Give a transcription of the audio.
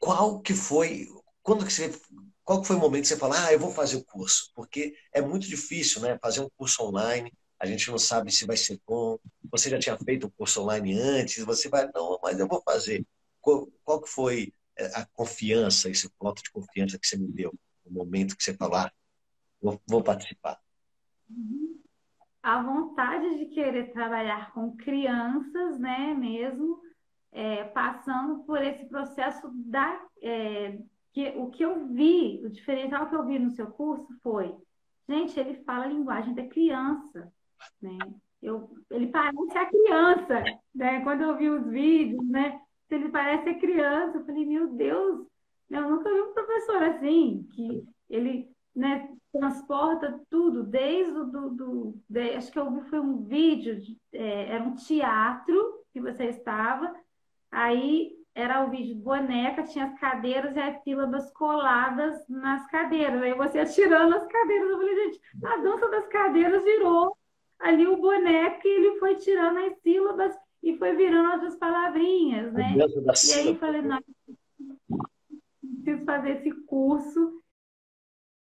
qual que foi, quando que você, qual que foi o momento que você fala, eu vou fazer o curso? Porque é muito difícil, né? Fazer um curso online, a gente não sabe se vai ser bom. Você já tinha feito o curso online antes, você vai, não, mas eu vou fazer. Qual que foi a confiança, esse voto de confiança que você me deu no momento que você falou, vou participar? A vontade de querer trabalhar com crianças, né, mesmo, passando por esse processo o que eu vi, o diferencial que eu vi no seu curso foi, gente, ele fala a linguagem da criança, né? Ele parece a criança, né? Quando eu vi os vídeos, né? Ele parece a criança. Eu falei, meu Deus, né, eu nunca vi um professor assim, que ele, né, transporta tudo, desde acho que eu vi foi um vídeo, era um teatro que você estava, aí era o vídeo de boneca, tinha as cadeiras e as sílabas coladas nas cadeiras. Aí você atirando as cadeiras. Eu falei, gente, a dança das cadeiras virou ali o boneco e ele foi tirando as sílabas e foi virando outras palavrinhas, né? Dentro da E aí eu sílaba, falei, não, preciso fazer esse curso.